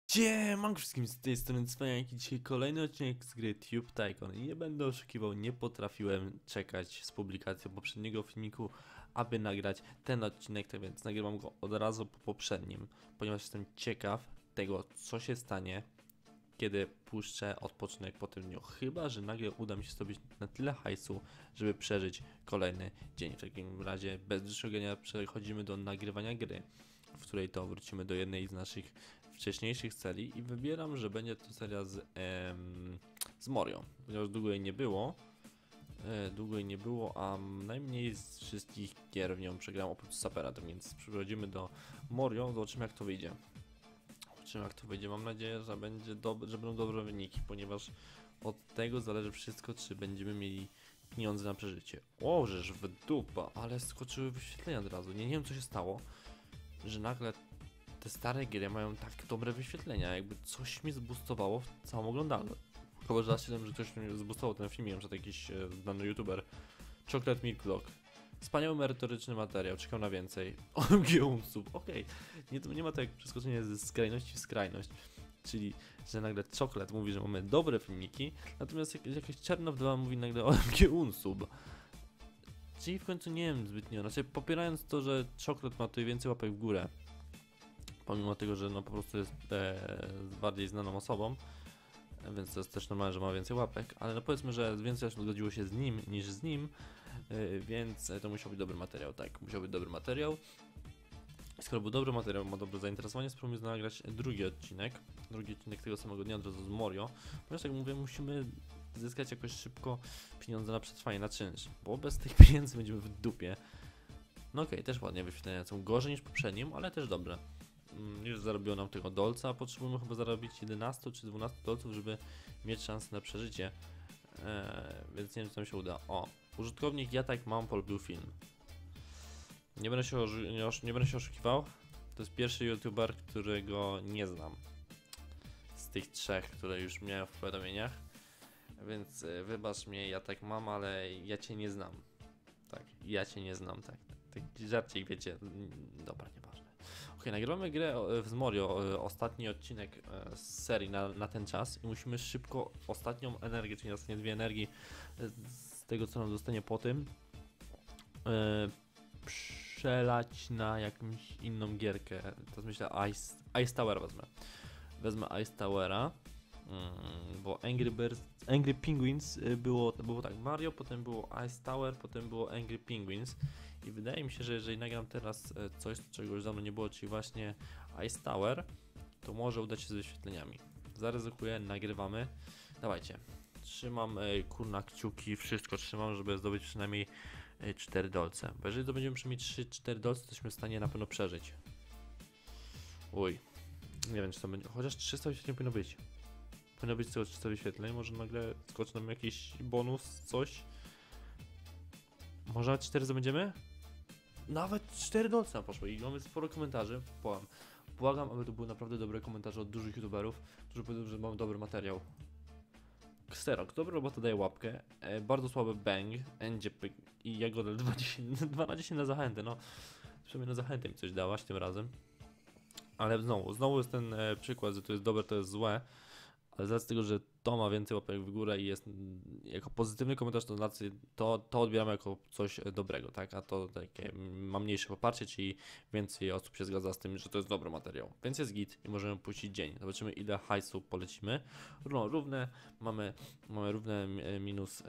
Siemanko wszystkim, z tej strony Cwaniak i dzisiaj kolejny odcinek z gry Tube Tycoon. I nie będę oszukiwał, nie potrafiłem czekać z publikacją poprzedniego filmiku, aby nagrać ten odcinek, tak więc nagrywam go od razu po poprzednim, ponieważ jestem ciekaw tego, co się stanie, kiedy puszczę odpoczynek po tym dniu. Chyba że nagle uda mi się zdobyć na tyle hajsu, żeby przeżyć kolejny dzień. W takim razie bez dłuższego przechodzimy do nagrywania gry, w której to wrócimy do jednej z naszych wcześniejszych celi i wybieram, że będzie to seria z Morio, ponieważ długo jej nie było, a najmniej z wszystkich gier w nią przegrałem oprócz Sapera, tak więc przechodzimy do Morio, zobaczymy jak to wyjdzie. Mam nadzieję, że że będą dobre wyniki, ponieważ od tego zależy wszystko, czy będziemy mieli pieniądze na przeżycie. O, żeż w dupa, ale skoczyły wyświetlenia od razu. Nie wiem co się stało, że nagle te stare gry mają tak dobre wyświetlenia, jakby coś mi zboostowało w całą oglądalność. Chyba, że że ktoś mi zboostował ten film, wiem, że to jakiś znany youtuber. Chocolate Milk Dog. Wspaniały merytoryczny materiał, czekam na więcej. OMG Unsub, okej. Nie ma tak jak przeskoczenie z skrajności w skrajność. Czyli, że nagle Chocolate mówi, że mamy dobre filmiki, natomiast jakaś Czernowdowa mówi nagle OMG Unsub. Czyli w końcu nie wiem zbytnio, znaczy popierając to, że Chocolate ma tutaj więcej łapek w górę, pomimo tego, że no po prostu jest bardziej znaną osobą, więc to jest też normalne, że ma więcej łapek, ale no powiedzmy, że więcej osób zgodziło się z nim niż z nim, więc to musiał być dobry materiał, tak, musiał być dobry materiał. Skoro był dobry materiał, ma dobre zainteresowanie, spróbujmy nagrać drugi odcinek tego samego dnia, od razu z Morio, ponieważ jak mówię, musimy zyskać jakoś szybko pieniądze na przetrwanie, na czynsz, bo bez tych pieniędzy będziemy w dupie. No okej, też ładnie wyświetlenia są gorzej niż poprzednim, ale też dobre. Już zarobiło nam tego dolca, potrzebujemy chyba zarobić 11 czy 12 dolców, żeby mieć szansę na przeżycie, więc nie wiem, czy nam się uda. O, użytkownik ja tak mam polubił film. Nie będę się oszukiwał, to jest pierwszy youtuber, którego nie znam z tych trzech, które już miałem w powiadomieniach, więc wybacz mnie, ja tak mam, ale ja cię nie znam. Tak, ja cię nie znam, tak. Taki żarcik, wiecie, dobra, nieważne. Okej, nagrywamy grę z Morio, ostatni odcinek z serii na ten czas i musimy szybko ostatnią energię, czyli ostatnie dwie energii z tego co nam zostanie po tym przelać na jakąś inną gierkę. Teraz myślę Ice Tower wezmę Ice Towera, bo Angry Penguins było tak, Mario, potem było Ice Tower, potem było Angry Penguins. I wydaje mi się, że jeżeli nagram teraz coś, czego już dawno nie było, czyli właśnie Ice Tower, to może udać się z wyświetleniami. Zaryzykuję, nagrywamy. Dawajcie. Trzymam kurna kciuki, wszystko trzymam, żeby zdobyć przynajmniej 4 dolce. Bo jeżeli zdobędziemy przynajmniej 3-4 dolce, to jesteśmy w stanie na pewno przeżyć. Uj. Nie wiem, czy to będzie. Chociaż 300 wyświetleń powinno być. Powinno być tylko 300 wyświetleń. Może nagle skoczy nam jakiś bonus, coś. Może nawet 4 zdobędziemy? Nawet 4 dolce nam poszło i mamy sporo komentarzy. Błagam, aby to były naprawdę dobre komentarze od dużych youtuberów, którzy powiedzą, że mam dobry materiał. Xerox, dobra robota, daje łapkę. Bardzo słaby Bang, NGP i Jagoda 2 na 10 na zachętę, no. Przynajmniej na zachętę mi coś dałaś tym razem. Ale znowu jest ten przykład, że to jest dobre, to jest złe. Ale z racji tego, że to ma więcej łapek w górę i jest jako pozytywny komentarz, to odbieramy jako coś dobrego, tak? A to takie ma mniejsze poparcie, czyli więcej osób się zgadza z tym, że to jest dobry materiał. Więc jest git i możemy puścić dzień. Zobaczymy, ile hajsu polecimy. Mamy równe minus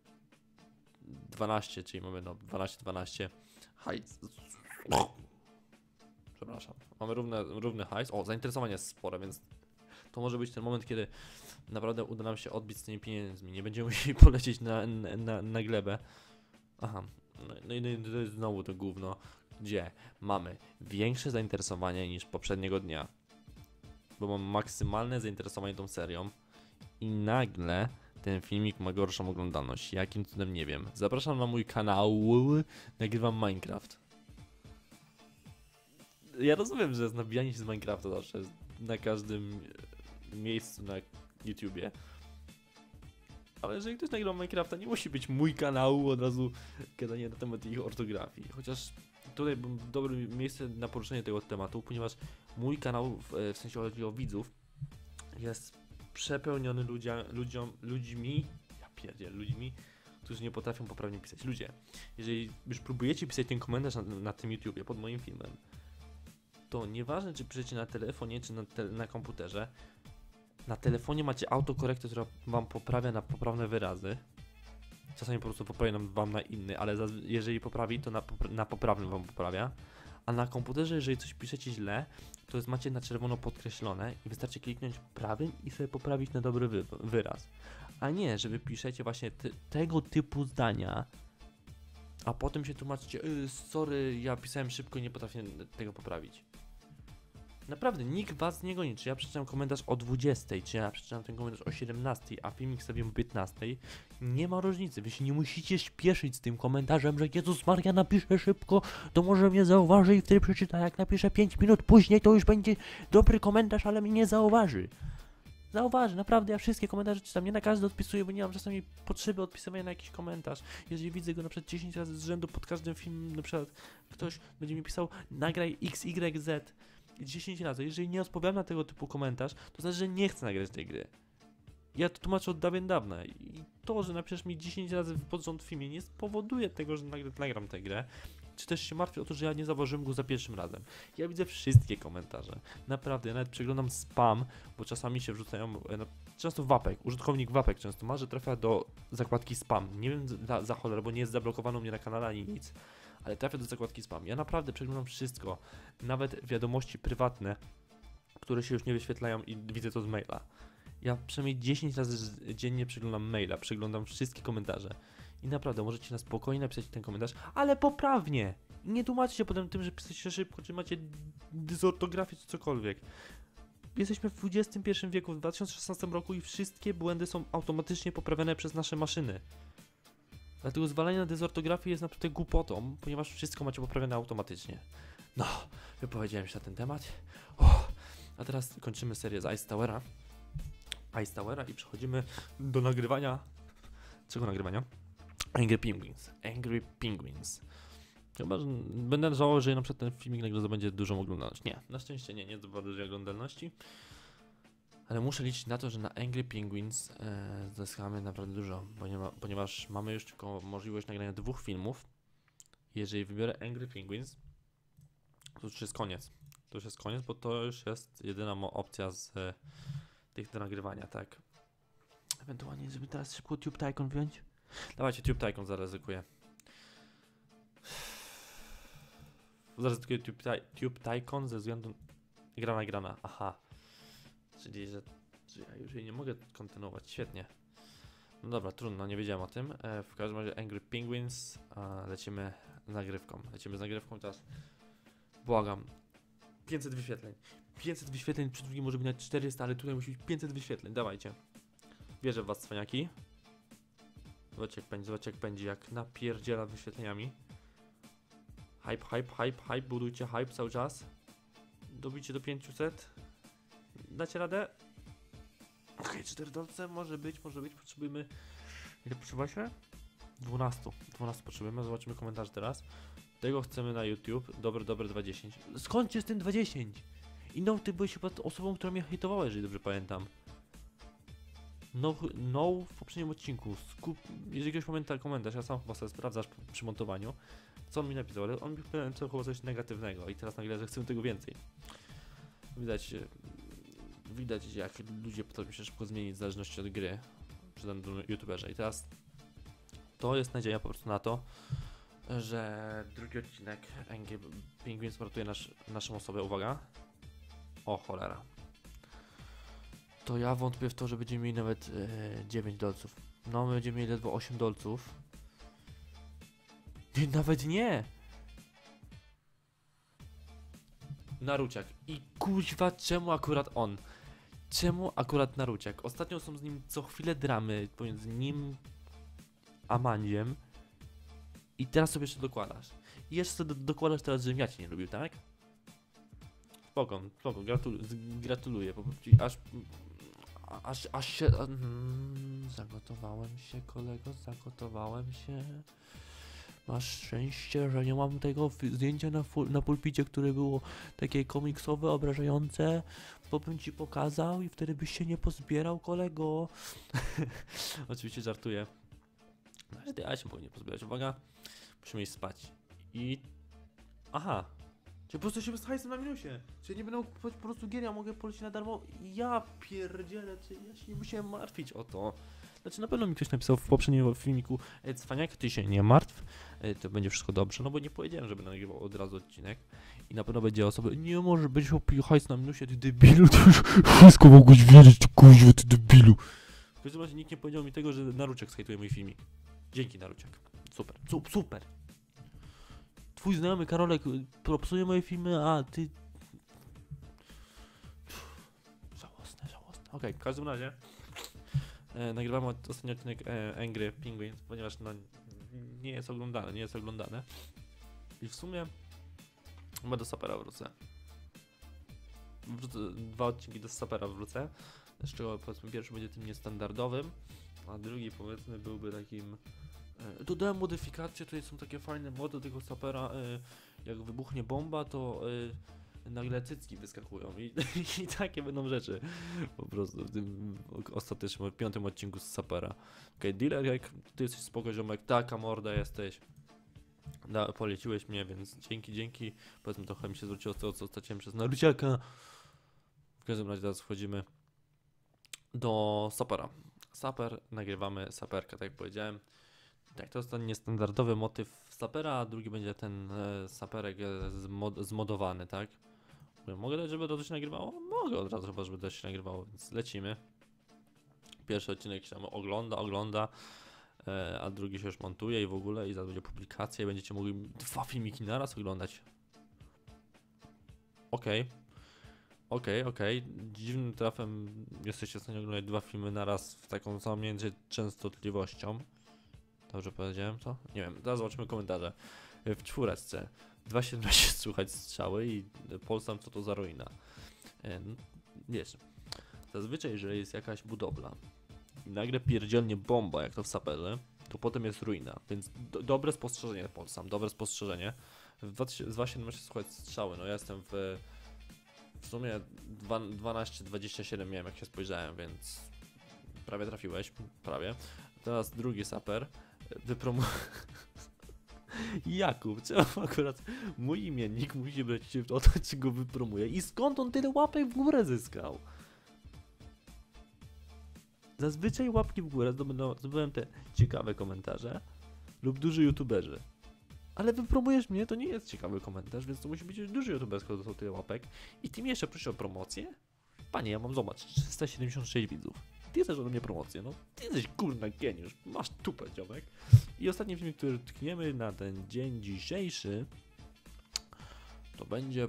12, czyli mamy 12 hajs. Przepraszam. Mamy równy hajs. O, zainteresowanie jest spore, więc to może być ten moment, kiedy naprawdę uda nam się odbić z tymi pieniędzmi. Nie będziemy musieli polecieć na glebę. Aha, no i to jest znowu to gówno, gdzie mamy większe zainteresowanie niż poprzedniego dnia. Bo mam maksymalne zainteresowanie tą serią i nagle ten filmik ma gorszą oglądalność. Jakim cudem, nie wiem. Zapraszam na mój kanał, nagrywam Minecraft. Ja rozumiem, że jest nabijanie się z Minecrafta zawsze na każdym miejscu na YouTubie. Ale jeżeli ktoś nagrywa Minecrafta, nie musi być mój kanał od razu gadanie na temat ich ortografii. Chociaż tutaj dobre miejsce na poruszenie tego tematu, ponieważ mój kanał, w sensie chodzi o widzów, jest przepełniony ludźmi, ja pierdzielę, ludźmi, którzy nie potrafią poprawnie pisać. Ludzie, jeżeli już próbujecie pisać ten komentarz na tym YouTubie pod moim filmem, to nieważne, czy piszecie na telefonie, czy na komputerze, na telefonie macie autokorektę, która wam poprawia na poprawne wyrazy. Czasami po prostu poprawia wam na inny, ale jeżeli poprawi, to na poprawny wam poprawia. A na komputerze, jeżeli coś piszecie źle, to macie na czerwono podkreślone i wystarczy kliknąć prawym i sobie poprawić na dobry wyraz. A nie, że wy piszecie właśnie tego typu zdania, a potem się tłumaczycie, sorry, ja pisałem szybko i nie potrafię tego poprawić. Naprawdę, nikt was nie goni, czy ja przeczytam komentarz o 20, czy ja przeczytam ten komentarz o 17, a filmik sobie o 15, nie ma różnicy, wy się nie musicie śpieszyć z tym komentarzem, że Jezus Maria, napiszę szybko, to może mnie zauważy i wtedy przeczyta, jak napiszę 5 minut później, to już będzie dobry komentarz, ale mnie nie zauważy. Zauważy, naprawdę, ja wszystkie komentarze czytam, nie na każdy odpisuję, bo nie mam czasami potrzeby odpisywania na jakiś komentarz. Jeżeli widzę go na przykład 10 razy z rzędu pod każdym filmem, na przykład ktoś będzie mi pisał, nagraj XYZ 10 razy, jeżeli nie odpowiadam na tego typu komentarz, to znaczy, że nie chcę nagrać tej gry. Ja to tłumaczę od dawien dawna i to, że napiszesz mi 10 razy pod rząd w filmie, nie spowoduje tego, że nagram tę grę, czy też się martwię o to, że ja nie zauważyłem go za pierwszym razem. Ja widzę wszystkie komentarze. Naprawdę, ja nawet przeglądam spam, bo czasami się wrzucają, często użytkownik wapek często ma, że trafia do zakładki spam. Nie wiem za cholerę, bo nie jest zablokowano u mnie na kanale ani nic, ale trafia do zakładki spam. Ja naprawdę przeglądam wszystko, nawet wiadomości prywatne, które się już nie wyświetlają i widzę to z maila. Ja przynajmniej 10 razy dziennie przeglądam maila, przeglądam wszystkie komentarze. I naprawdę możecie na spokojnie napisać ten komentarz, ale poprawnie. I nie tłumaczcie się potem tym, że piszecie szybko, czy macie dysortografię, czy cokolwiek. Jesteśmy w XXI wieku, w 2016 roku i wszystkie błędy są automatycznie poprawiane przez nasze maszyny. Dlatego zwalanie na dysortografię jest naprawdę głupotą, ponieważ wszystko macie poprawione automatycznie. No, wypowiedziałem się na ten temat. A teraz kończymy serię z Ice Towera i przechodzimy do nagrywania. Czego nagrywania? Angry Penguins. Chyba, że będę żałował, że na przykład ten filmik nagle zdobędzie dużą oglądalność. Nie, na szczęście nie zdobywa dużej oglądalności. Ale muszę liczyć na to, że na Angry Penguins zyskamy naprawdę dużo, ponieważ mamy już tylko możliwość nagrania 2 filmów. Jeżeli wybiorę Angry Penguins, to już jest koniec. To już jest koniec, bo to już jest jedyna opcja z tych do nagrywania, tak. Ewentualnie, żeby teraz szybko Tube Tycoon wziąć. Dawajcie, Tube Tycoon zaryzykuję. Zaryzykuję Tube Tycoon ze względu... Grana. Aha. Czyli, że ja już jej nie mogę kontynuować. Świetnie. No dobra, trudno, nie wiedziałem o tym. W każdym razie Angry Penguins. Lecimy z nagrywką teraz. Błagam. 500 wyświetleń. 500 wyświetleń, przy drugim może być nawet 400, ale tutaj musi być 500 wyświetleń. Dawajcie. Wierzę w was, cwaniaki. Zobaczcie jak będzie, jak napierdziela wyświetleniami. Hype, budujcie hype cały czas. Dobicie do 500. Dacie radę? Okej, 4 dolce, może być, potrzebujemy... Ile potrzebujecie? 12 potrzebujemy, zobaczymy komentarz teraz. Tego chcemy na YouTube, dobre 2.10. Skończcie z tym 2.10! I no, ty byłeś chyba osobą, która mnie hejtowała, jeżeli dobrze pamiętam. No w poprzednim odcinku, jeżeli ktoś pamięta komentarz, ja sam chyba sobie sprawdzasz przy montowaniu, co on mi napisał, ale on mi powiedział chyba coś negatywnego i teraz nagle, że chcę tego więcej. Widać jak ludzie potrafią się szybko zmienić w zależności od gry przy danym youtuberze i teraz to jest nadzieja po prostu na to, że drugi odcinek Angry Penguins ratuje naszą osobę, uwaga. O cholera. To ja wątpię w to, że będziemy mieli nawet 9 dolców. No, my będziemy mieli ledwo 8 dolców. Nawet nie! Naruciak. I kuźwa, czemu akurat on? Czemu akurat Naruciak? Ostatnio są z nim co chwilę dramy pomiędzy nim a Mandziem. I teraz sobie jeszcze dokładasz. I jeszcze sobie dokładasz teraz, żebym ja cię nie lubił, tak? Spoko, gratuluję. Aż się... Zagotowałem się, kolego, Masz szczęście, że nie mam tego zdjęcia na pulpicie, które było takie komiksowe, obrażające, bo bym ci pokazał i wtedy byś się nie pozbierał, kolego. Oczywiście żartuję. No, ja się mogę nie pozbierać. Uwaga, musimy iść spać. I... Aha. Czy po prostu się z hajsem na minusie. Czy nie będę kupować po prostu gier, ja mogę polecieć na darmo. Ja pierdzielę, czy ja się nie musiałem martwić o to. Znaczy na pewno mi ktoś napisał w poprzednim filmiku: Cwaniak, ty się nie martw, to będzie wszystko dobrze, no bo nie powiedziałem, że będę nagrywał od razu odcinek. I na pewno będzie osoby: nie może być hajs na minusie, ty debilu, to już wszystko mogłeś wiedzieć, ty kuźwa, ty debilu. W każdym razie nikt nie powiedział mi tego, że Naruciak skajtuje mój filmik. Dzięki, Naruciak. Super, super. Twój znajomy Karolek propsuje moje filmy, a ty... Żałosne. Okej, w każdym razie nagrywamy ostatni odcinek Angry Penguins, ponieważ no, nie jest oglądane. I w sumie chyba do Sapera wrócę. 2 odcinki do Sapera wrócę, z czego powiedzmy pierwszy będzie tym niestandardowym, a drugi powiedzmy byłby takim... Dodałem modyfikacje, tutaj są takie fajne mody do tego Sapera, jak wybuchnie bomba, to nagle cycki wyskakują i takie będą rzeczy po prostu w tym ostatecznym, 5. odcinku z Sapera. Okej, dealer, jak ty jesteś spoko ziomek, taka morda jesteś, poleciłeś mnie, więc dzięki, powiedzmy trochę mi się zwróciło z tego, co straciłem przez Naruciaka. W każdym razie teraz wchodzimy do Sapera. Saper, nagrywamy Saperka, tak jak powiedziałem. Tak, to jest ten niestandardowy motyw Sapera, a drugi będzie ten Saperek zmodowany, tak? Mogę dać, żeby to coś nagrywało? Mogę od razu chyba, żeby to się nagrywało, więc lecimy. Pierwszy odcinek się tam ogląda, a drugi się już montuje i w ogóle, i zaraz będzie publikacja i będziecie mogli 2 filmiki naraz oglądać. Okej. Dziwnym trafem jesteście w stanie oglądać 2 filmy naraz w taką samą między częstotliwością. Dobrze powiedziałem to? Nie wiem, teraz zobaczymy komentarze. W 4 2.17 słuchać strzały i Polsam, co to za ruina. Wiesz, zazwyczaj, jeżeli jest jakaś budowla i nagle pierdzielnie bomba, jak to w Saperze, to potem jest ruina, więc dobre spostrzeżenie, Polsam, dobre spostrzeżenie. W 2.17 słuchać strzały, no ja jestem w sumie 12-27 miałem, jak się spojrzałem, więc prawie trafiłeś, prawie. Teraz drugi Saper. Jakub, czemu akurat mój imiennik musi brać się o to, czy go wypromuje i skąd on tyle łapek w górę zyskał? Zazwyczaj łapki w górę zdobyłem te ciekawe komentarze lub duży youtuberzy. Ale wypromujesz mnie, to nie jest ciekawy komentarz, więc to musi być duży youtuber, skoro dostał tyle łapek. I ty mi jeszcze prosisz o promocję? Panie, ja mam, zobacz, 376 widzów. Ty chcesz ode mnie promocję, no ty jesteś kurna geniusz, masz tupę, dziomek. I ostatni film, który tkniemy na ten dzień dzisiejszy, to będzie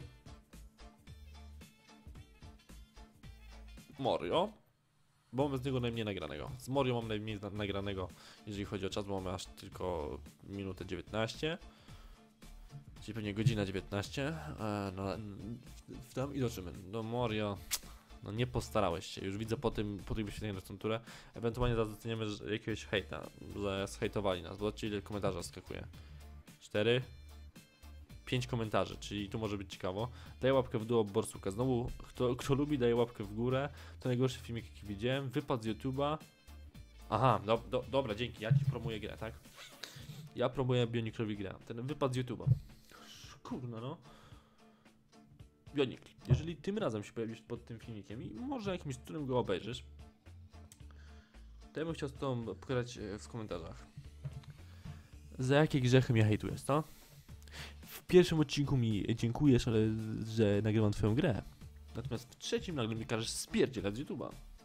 Morio, bo mamy z niego najmniej nagranego. Z Morio mam najmniej nagranego, jeżeli chodzi o czas, bo mamy aż tylko minutę 19, czyli pewnie godzina 19, no, tam i zobaczymy. Do Morio... No nie postarałeś się, już widzę po tym wyświetleniu na tą turę. Ewentualnie zaraz doceniamy jakiegoś hejta, że zhejtowali nas. Zobaczcie, ile komentarzy skakuje. 4, 5 komentarzy, czyli tu może być ciekawo. Daję łapkę w dół, Borsuka. Znowu, kto lubi, daje łapkę w górę. To najgorszy filmik, jaki widziałem. Wypad z YouTube'a. Aha, dobra, dzięki, ja ci promuję grę, tak? Ja promuję Bioniclowi grę. Ten wypad z YouTube'a. Kurna, no. Bionik, jeżeli tym razem się pojawisz pod tym filmikiem i może jakimś cudem go obejrzysz, to ja bym chciał z tobą pogadać w komentarzach. Za jakie grzechy mnie hejtujesz, co? W pierwszym odcinku mi dziękujesz, ale że nagrywam twoją grę. Natomiast w trzecim nagle mi każesz spierdzielać z YouTube'a.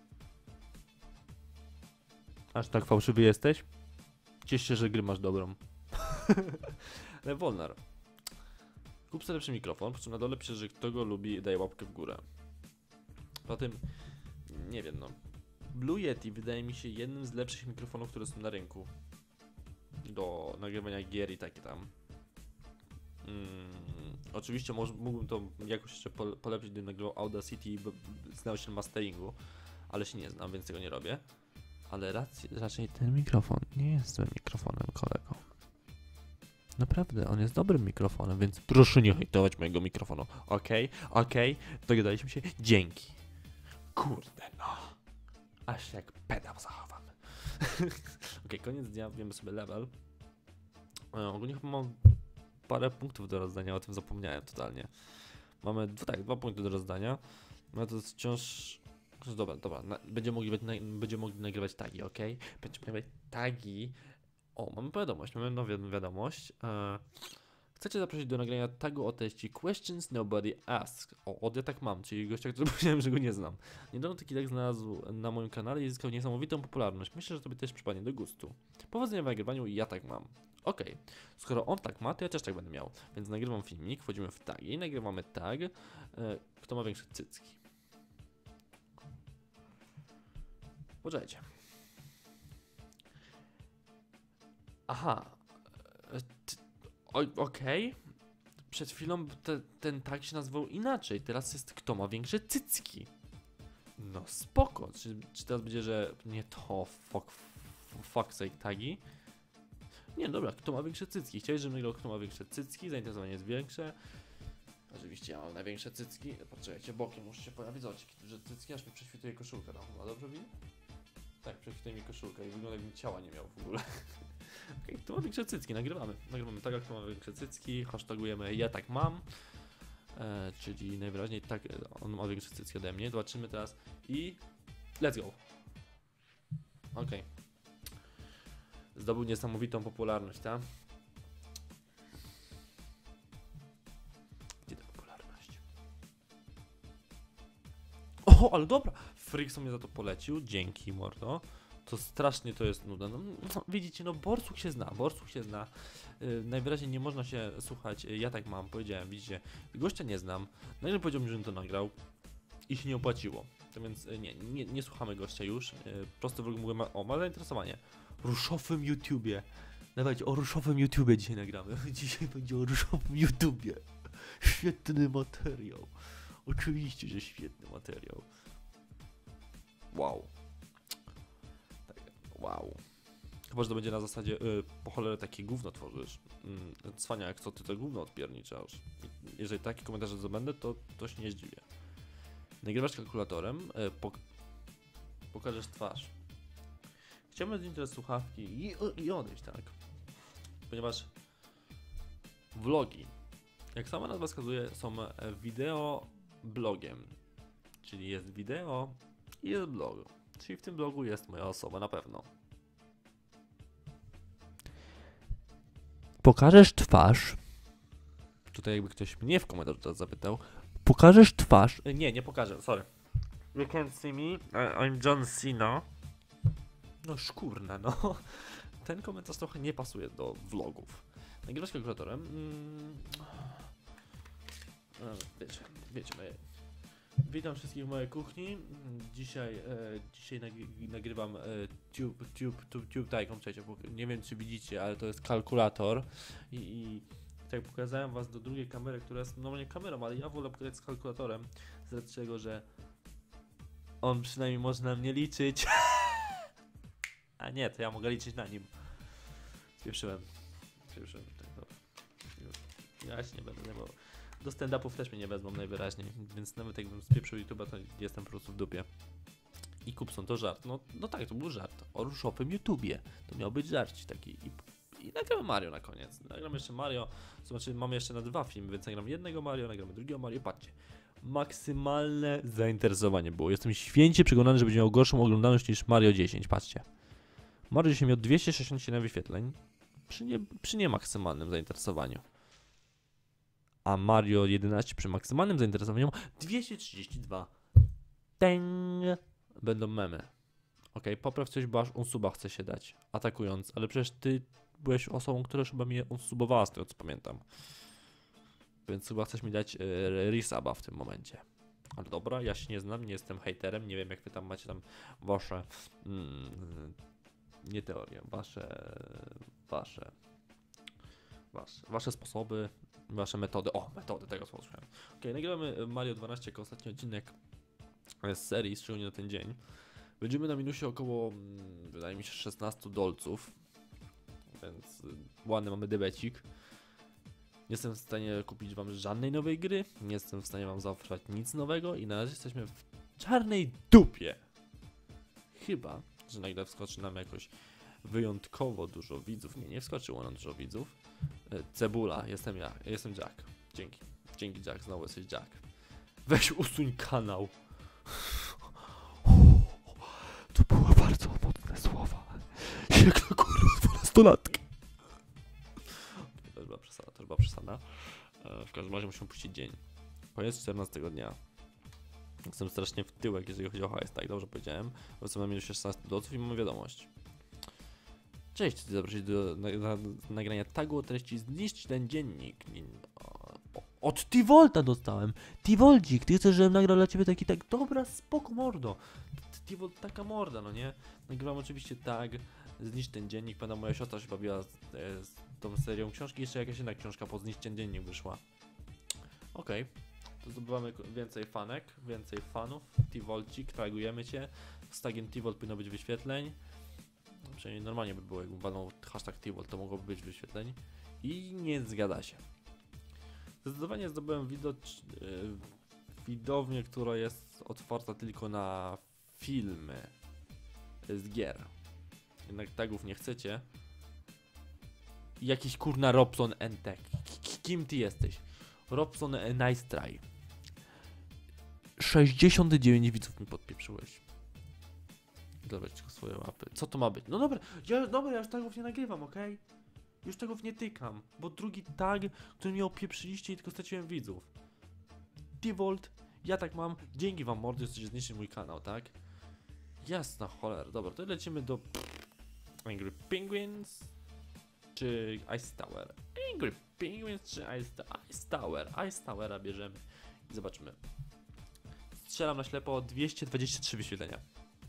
Aż tak fałszywy jesteś? Ciesz się, że gry masz dobrą. Ale Wolnar. Kup sobie lepszy mikrofon, po czym na dole pisze, że kto go lubi, daje łapkę w górę. Potem, nie wiem, no. Blue Yeti wydaje mi się jednym z lepszych mikrofonów, które są na rynku. Do nagrywania gier i takie tam. Oczywiście mógłbym to jakoś jeszcze polepszyć, gdybym nagrywał Audacity i znał się na masteringu, ale się nie znam, więc tego nie robię. Ale raczej ten mikrofon nie jest złym mikrofonem, kolego. Naprawdę, on jest dobrym mikrofonem, więc proszę nie hejtować mojego mikrofonu. Okej, dogadaliśmy się. Dzięki. Kurde no. Aż jak pedał zachowam. Okej, koniec dnia, wiemy sobie level. Ogólnie chyba mam parę punktów do rozdania, o tym zapomniałem totalnie. Mamy, tak, 2 punkty do rozdania. No to jest wciąż... Dobra, będziemy mogli nagrywać tagi, okej? Będziemy nagrywać tagi. O, mamy wiadomość, mamy nową wiadomość. Chcecie zaprosić do nagrania tagu o teście Questions Nobody Asks. O, ja tak mam, czyli gościa, który powiedziałem, że go nie znam. Niedawno taki tag znalazł na moim kanale i zyskał niesamowitą popularność. Myślę, że tobie też przypadnie do gustu. Powodzenia w nagrywaniu i ja tak mam. Okej, skoro on tak ma, to ja też tak będę miał. Więc nagrywam filmik, wchodzimy w tagi i nagrywamy tag, kto ma większe cycki. Poczekajcie. Aha. Okej. Przed chwilą ten tag się nazywał inaczej. Teraz jest kto ma większe cycki. No spoko. Czy teraz będzie, że nie to fuck sake tagi? Nie, dobra, kto ma większe cycki? Chciałeś, żebym nagrał kto ma większe cycki, zainteresowanie jest większe. Oczywiście ja mam największe cycki. Poczekajcie, bokiem muszę się pojawić. Zobaczcie, że cycki aż mi prześwituje koszulka. No, chyba dobrze widzę? Tak, prześwituje mi koszulka i wygląda jakbym ciała nie miał w ogóle. Okej, kto ma większe cycki? Nagrywamy tak, jak kto ma większe cycki. Hashtagujemy ja tak mam. Czyli najwyraźniej tak, on ma większe cycki ode mnie. Zobaczymy teraz i let's go. Okej. Zdobył niesamowitą popularność, tak? Gdzie ta popularność? O, ale dobra! Frickson mnie za to polecił, dzięki mordo. To strasznie to jest nudne. No, widzicie, no Borsuk się zna. Najwyraźniej nie można się słuchać, ja tak mam, powiedziałem, widzicie, gościa nie znam. Nagle powiedział mi, że to nagrał i się nie opłaciło. To więc nie słuchamy gościa już. Prosto w ogóle mówię, ma zainteresowanie. Ruszowym YouTubie. Dawajcie, o ruszowym YouTubie dzisiaj nagramy. Dzisiaj będzie o ruszowym YouTubie. Świetny materiał. Oczywiście, że świetny materiał. Wow. Tak, wow. Chyba, że to będzie na zasadzie, po cholerę takie gówno tworzysz. Cwaniak, co ty to gówno odpierniczasz? Jeżeli takie komentarze zdobędę, to się nie zdziwię. Nagrywasz kalkulatorem, pokażesz twarz. Chciałbym zdjąć teraz słuchawki i odejść, tak? Ponieważ vlogi, jak sama nazwa wskazuje, są wideo blogiem. Czyli jest wideo i jest blog. Czyli w tym blogu jest moja osoba na pewno. Pokażesz twarz. Tutaj jakby ktoś mnie w komentarzu teraz zapytał. Pokażesz twarz. Nie pokażę, sorry. You can't see me, I'm John Cena. No szkurna, no. Ten komentarz trochę nie pasuje do vlogów. Nagrywasz kalkulatorem. Wiecie, witam wszystkich w mojej kuchni. Dzisiaj nagrywam nie wiem czy widzicie, ale to jest kalkulator i tak pokazałem was do drugiej kamery, która jest normalnie kamerą, ale ja wolę pokazać z kalkulatorem, z racji tego, że on przynajmniej może na mnie liczyć. A nie, to ja mogę liczyć na nim. Spieprzyłem. Ja się nie będę, bo do stand-upów też mnie nie wezmą najwyraźniej, więc nawet jakbym spieprzył YouTube'a, to jestem po prostu w dupie. I Kupson to żart. No tak, to był żart. O ruszowym YouTubie. To miał być żarcik taki. I nagramy Mario na koniec. Nagramy jeszcze Mario. Znaczy mamy jeszcze na 2 filmy, więc nagramy jednego Mario, nagramy drugiego Mario. Patrzcie. Maksymalne zainteresowanie było. Jestem święcie przekonany, że będzie miał gorszą oglądalność niż Mario 10. Patrzcie. Mario 10 miał 267 wyświetleń. Przy niemaksymalnym zainteresowaniu. A Mario 11 przy maksymalnym zainteresowaniu 232. Teng! Będą memy. Okej, popraw coś, bo aż unsuba chce się dać, atakując, ale przecież ty byłeś osobą, która już chyba mnie unsubowała z tego co pamiętam. Więc chyba chcesz mi dać resaba w tym momencie. Ale dobra, ja się nie znam, nie jestem hejterem, nie wiem jak wy tam macie tam wasze... nie teorie, wasze sposoby, wasze metody. O, metody, tego słowa słuchałem. Okej, nagrywamy Mario 12 jako ostatni odcinek z serii, szczególnie na ten dzień. Będziemy na minusie około, wydaje mi się, 16 dolców. Więc ładny mamy debecik. Nie jestem w stanie kupić wam żadnej nowej gry, nie jestem w stanie wam zaoferować nic nowego i na razie jesteśmy w czarnej dupie. Chyba, że nagle wskoczy nam jakoś wyjątkowo dużo widzów. Nie wskoczyło nam dużo widzów. Cebula, jestem ja, jestem Jack. Dzięki Jack, znowu jesteś Jack. Weź usuń kanał. To były bardzo mocne słowa. Jak na kurwa 12-latkę. To już była przesada. W każdym razie musimy puścić dzień. Koniec 14 dnia. Jestem strasznie w tyłek, jeżeli chodzi o hajs, tak dobrze powiedziałem. Wracam na minus 16 dolców i mamy wiadomość. Cześć, chcę zaprosić do nagrania tagu o treści zniszcz ten dziennik. Od T-Volta dostałem. T-Volcik, ty chcesz, żebym nagrał dla ciebie taki tak? Dobra, spoko mordo. T-Volt taka morda, no nie? Nagrywam oczywiście tag, zniszcz ten dziennik. Pana moja siostra się bawiła z tą serią książki. Jeszcze jakaś inna książka po zniszcz ten dziennik wyszła. Okej. To zdobywamy więcej fanek, więcej fanów. T-Volcik, tagujemy cię. Z tagiem T-Volt powinno być wyświetleń. Przynajmniej normalnie by było, jakbym walnął hashtag T-Volt, to mogłoby być wyświetleń. I nie zgadza się. Zdecydowanie zdobyłem widownię, która jest otwarta tylko na filmy z gier. Jednak tagów nie chcecie. Jakiś kurna Robson Entek. Kim ty jesteś? Robson Nice Try. 69 widzów mi podpieprzyłeś. Dobra, tylko swoje łapy. Co to ma być? No dobra, ja już tagów nie nagrywam, okej? Już tagów nie tykam, bo drugi tag, który mnie opieprzyliście i tylko straciłem widzów. T-Volt, ja tak mam, dzięki wam mordy, jesteście zniszczyć mój kanał, tak? Jasna cholera, dobra, to lecimy do Angry Penguins czy Ice Tower. Angry Penguins czy Ice Tower. Ice Towera bierzemy i zobaczymy. Strzelam na ślepo, 223 wyświetlenia.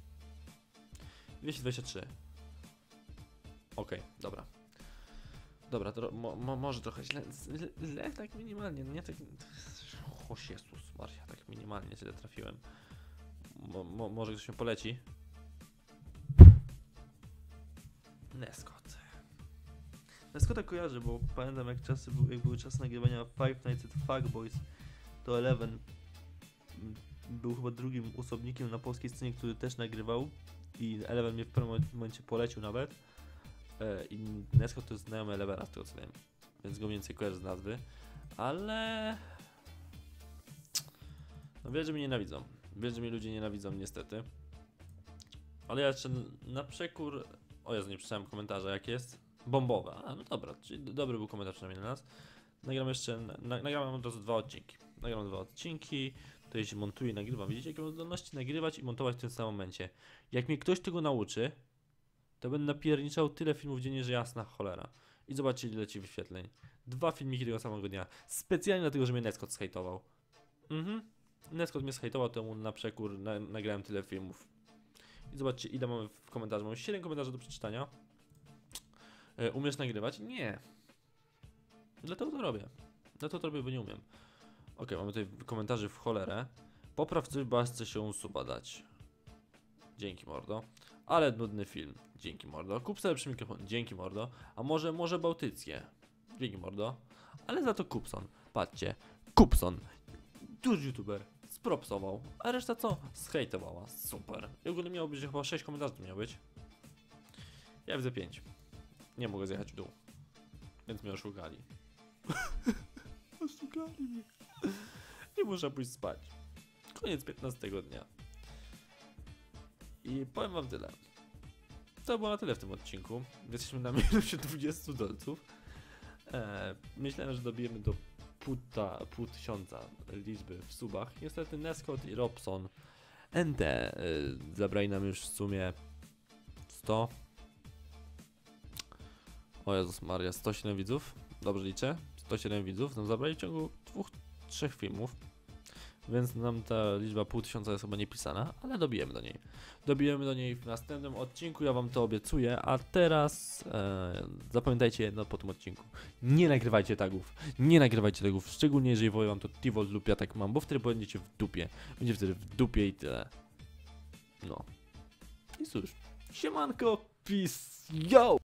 223. Okej, dobra. Dobra, to może trochę źle, tak minimalnie, nie tak... O Jezus Maria, tak minimalnie źle trafiłem. Może ktoś mnie poleci. Neskot. Neskota kojarzę, bo pamiętam jak były czasy nagrywania Five Nights at Fuckboys, to Eleven był chyba drugim osobnikiem na polskiej scenie, który też nagrywał i Eleven mnie w pewnym momencie polecił nawet. I Neskot to jest znajomy Elevena, z tego co wiem, więc go mniej więcej kojarzę z nazwy, ale... No wiesz, że mnie nienawidzą. Wiesz, że mnie ludzie nienawidzą niestety. Ale ja jeszcze na przekór... O Jezu, nie przeczytałem komentarza, jak jest? Bombowe. A, no dobra, czyli dobry był komentarz przynajmniej na nas. Nagram jeszcze... Nagram od razu 2 odcinki. Nagram 2 odcinki, tutaj się montuję i nagrywam. Widzicie, jakie mam zdolności nagrywać i montować w tym samym momencie. Jak mnie ktoś tego nauczy, to będę napierniczał tyle filmów dziennie, że jasna cholera. I zobaczcie, ile leci wyświetleń. 2 filmiki tego samego dnia. Specjalnie dlatego, że mnie Neskot zhejtował. Neskot mnie zhejtował, temu na przekór nagrałem tyle filmów. I zobaczcie, ile mamy w komentarzach. Mamy 7 komentarzy do przeczytania. Umiesz nagrywać? Nie. Dlatego to robię. Dlatego to robię, bo nie umiem. Ok, mamy tutaj komentarzy w cholerę. Popraw coś, bo chcę się suba dać. Dzięki mordo. Ale nudny film. Dzięki mordo. Kup sobie lepszy mikrofon. Dzięki mordo. A może bałtyckie. Dzięki mordo. Ale za to Kupson. Patrzcie. Kupson. Duży youtuber. Spropsował. A reszta co? Zhejtowała. Super. I ogólnie miało być chyba 6 komentarzy to miało być. Ja widzę 5. Nie mogę zjechać w dół. Więc mnie oszukali. Oszukali mnie. Nie muszę pójść spać. Koniec 15 dnia. I powiem wam tyle. To było na tyle w tym odcinku. Jesteśmy na minusie 20 dolców. Myślałem, że dobijemy do pół tysiąca liczby w subach. Niestety Neskot i Robson ND zabrali nam już w sumie 100. O Jezus Maria, 107 widzów. Dobrze liczę. 107 widzów nam zabrali w ciągu 2-3 filmów. Więc nam ta liczba pół tysiąca jest chyba niepisana, ale dobijemy do niej. Dobijemy do niej w następnym odcinku, ja wam to obiecuję, a teraz zapamiętajcie jedno po tym odcinku. Nie nagrywajcie tagów, szczególnie jeżeli woję wam to T-Volt lub ja tak mam, bo wtedy będziecie w dupie. Będziecie wtedy w dupie i tyle. No. I cóż, siemanko, peace, yo!